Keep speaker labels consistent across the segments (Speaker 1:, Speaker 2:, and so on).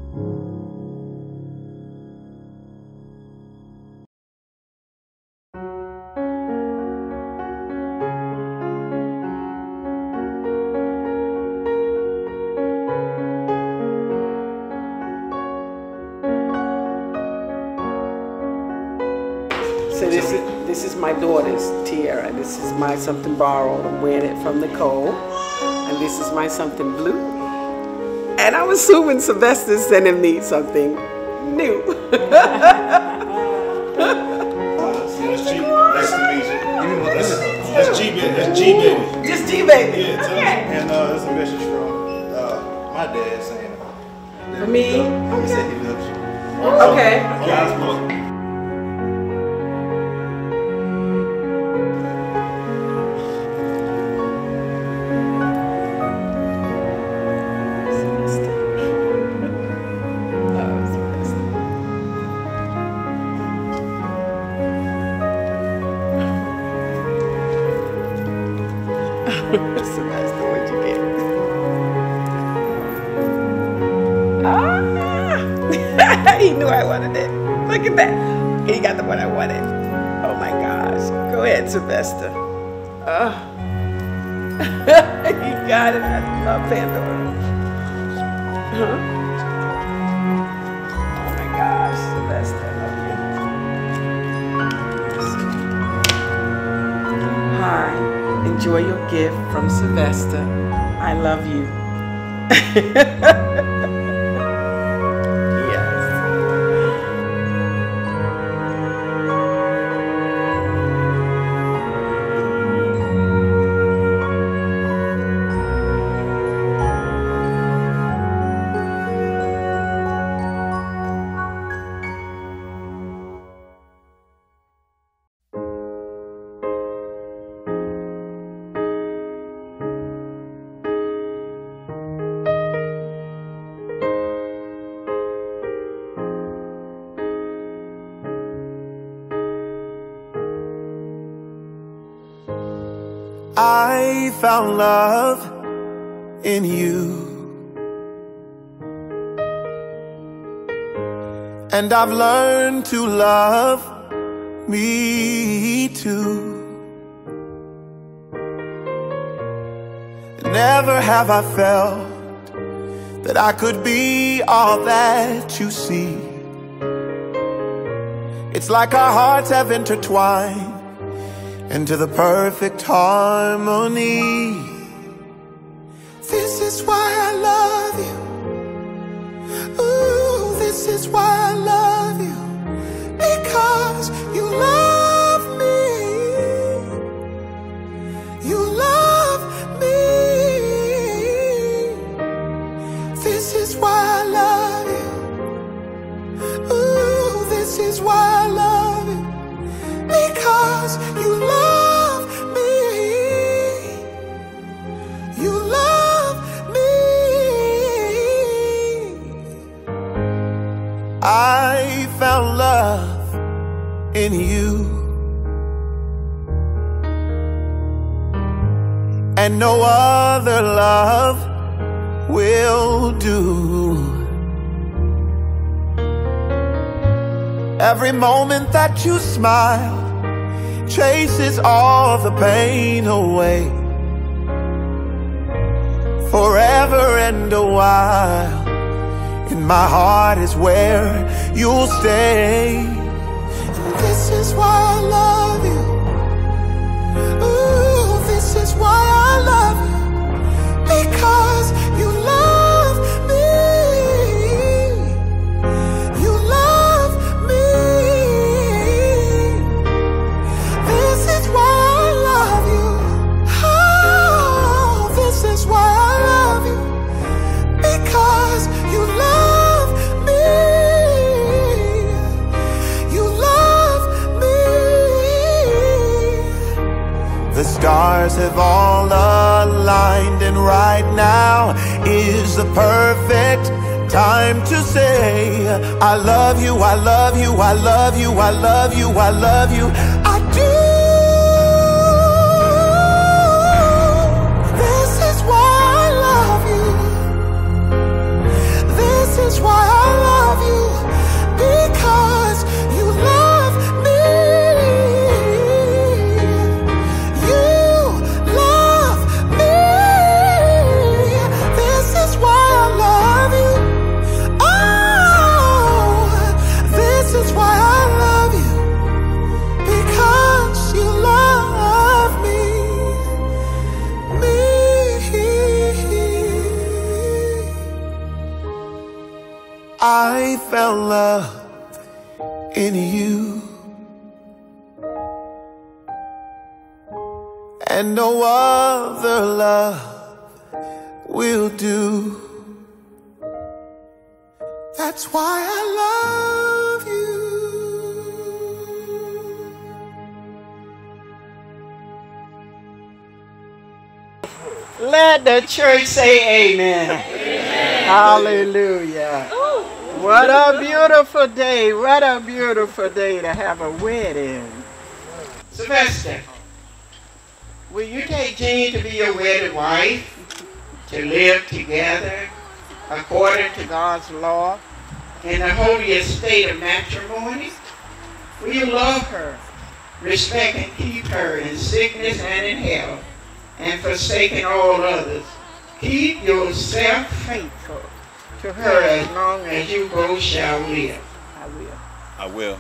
Speaker 1: So this is my daughter's tiara. This is my something borrowed. I'm wearing it from Nicole. And this is my something blue. And I'm assuming Sylvester's sending me something new.
Speaker 2: That's G baby. That's G baby.
Speaker 1: Just G baby.
Speaker 2: Yeah.
Speaker 1: Okay.
Speaker 2: And there's a message from my dad saying.
Speaker 1: For me.
Speaker 2: He said he loves you.
Speaker 1: Okay.
Speaker 2: Okay.
Speaker 1: Sylvester, what'd you get? Ah! He knew I wanted it. Look at that. He got the one I wanted. Oh my gosh. Go ahead, Sylvester. You got it. I love Pandora. Oh my gosh, Sylvester, I love you. Hi. Enjoy your gift from Sylvester. I love you.
Speaker 3: I found love in you, and I've learned to love me too. Never have I felt that I could be all that you see. It's like our hearts have intertwined into the perfect harmony. This is why I love you. Ooh, this is why I love you. Because you love me. You love me. This is why I love you. Ooh, this is why I love you. Because you love me. You love me. I found love in you, and no other love will do. Every moment that you smile chases all the pain away. Forever and a while, in my heart is where you'll stay. And this is why I love you. Ooh, this is why I love you. Because you love me. You love me. This is why I love you. Oh, this is why I love you. Because you love me. You love me. The stars have all aligned, and right now is the perfect time to say I love you, I love you, I love you, I love you, I love you, I do. This is why I love you. This is why I I found love in you, and no other love will do. That's why I love you.
Speaker 1: Let the church say amen. Amen. Hallelujah. Ooh. What a beautiful day. What a beautiful day to have a wedding. Sylvester, will you take Jean to be your wedded wife, to live together according to God's law in the holy estate of matrimony? Will you love her, respect and keep her in sickness and in health, and forsaking all others? Keep yourself faithful to her as long as you both shall live. I will.
Speaker 2: I will.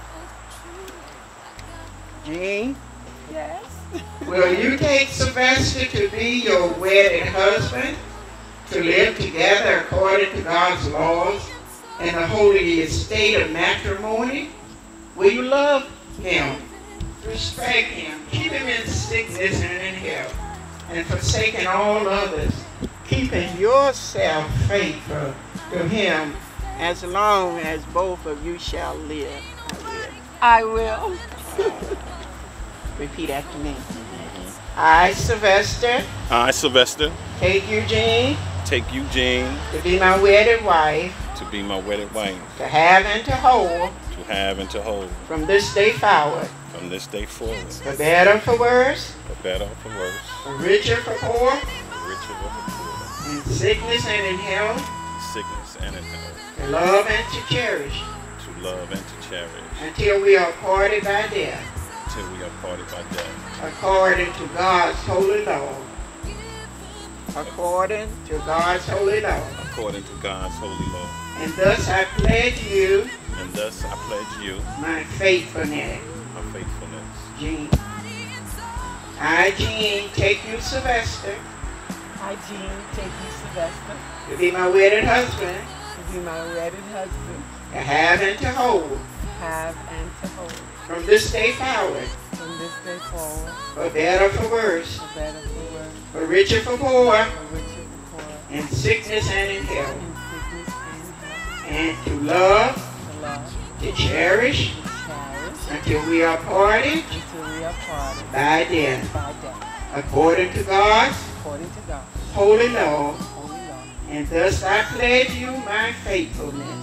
Speaker 1: Jean?
Speaker 4: Yes?
Speaker 1: Will you take Sylvester to be your wedded husband, to live together according to God's laws in the holy estate of matrimony? Will you love him, respect him, keep him in sickness and in health, and forsaking all others, keeping yourself faithful to him as long as both of you shall live?
Speaker 4: I will.
Speaker 1: Repeat after me. I, Sylvester.
Speaker 2: I, Sylvester.
Speaker 1: Take Eugene.
Speaker 2: Take Eugene.
Speaker 1: To be my wedded wife.
Speaker 2: To be my wedded wife.
Speaker 1: To have and to hold.
Speaker 2: To have and to hold.
Speaker 1: From this day forward.
Speaker 2: From this day forward.
Speaker 1: For better, for worse.
Speaker 2: For better, for worse.
Speaker 1: For richer, for poor.
Speaker 2: For richer, for poor.
Speaker 1: In sickness and in health.
Speaker 2: Sickness and in health.
Speaker 1: To love and to cherish.
Speaker 2: To love and to cherish.
Speaker 1: Until we are parted by death.
Speaker 2: Until we are parted by death.
Speaker 1: According to God's holy law. According to God's holy law.
Speaker 2: According to God's holy law.
Speaker 1: And thus I pledge you.
Speaker 2: And thus I pledge you.
Speaker 1: My faithfulness.
Speaker 2: My faithfulness.
Speaker 1: Jean. I, Jean, take you, Sylvester.
Speaker 4: I, Jean, take you, Sylvester.
Speaker 1: To be my wedded husband.
Speaker 4: To be my wedded husband.
Speaker 1: To have and to hold.
Speaker 4: To have and to hold.
Speaker 1: From this day forward.
Speaker 4: From this day forward.
Speaker 1: For better, for worse.
Speaker 4: For better, for worse.
Speaker 1: For richer, for poor.
Speaker 4: For richer, for poor.
Speaker 1: In sickness and in health.
Speaker 4: In sickness and health.
Speaker 1: And to love.
Speaker 4: To love.
Speaker 1: To cherish.
Speaker 4: To cherish.
Speaker 1: Until we are parted.
Speaker 4: Until we are parted.
Speaker 1: By death.
Speaker 4: By death.
Speaker 1: According to God's.
Speaker 4: According to God.
Speaker 1: Holy law.
Speaker 4: Holy law.
Speaker 1: And thus I pledge you my faithfulness.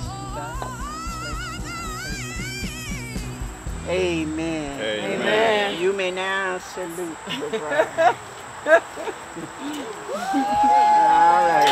Speaker 1: Amen.
Speaker 2: Amen.
Speaker 1: Amen. You may now salute the bride. All right.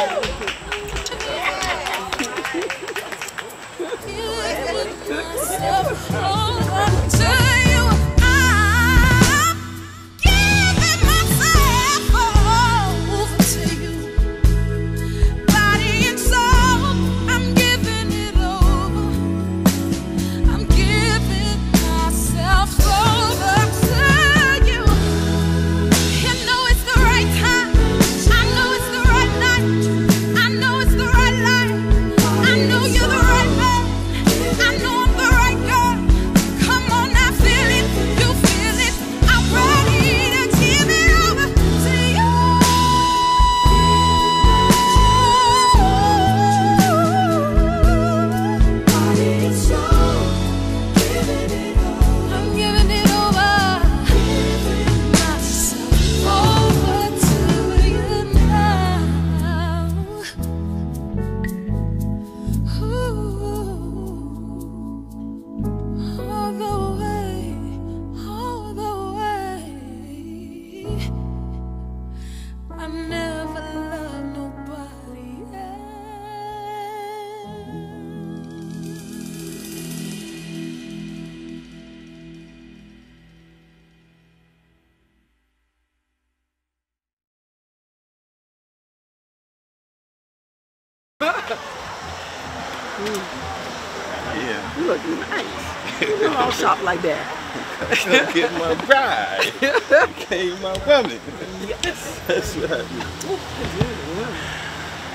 Speaker 2: Yeah.
Speaker 1: You look nice. You don't all shop like that.
Speaker 2: Get my bride. Became my woman.
Speaker 1: Yes.
Speaker 2: That's right.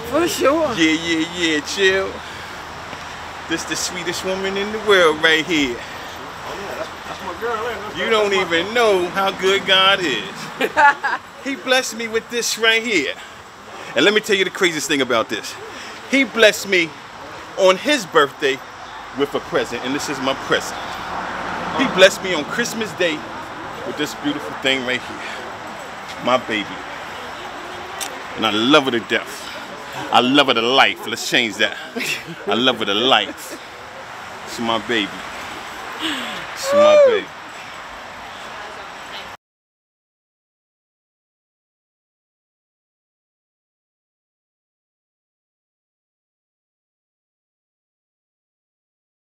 Speaker 1: For sure.
Speaker 5: Yeah, chill. This the sweetest woman in the world right here.
Speaker 2: That's my girl, man.
Speaker 5: You don't even know how good God is. He blessed me with this right here. And let me tell you the craziest thing about this. He blessed me on his birthday with a present, and this is my present. He blessed me on Christmas Day with this beautiful thing right here. My baby. And I love her to death. I love her to life. Let's change that. I love her to life. It's my baby. It's my baby.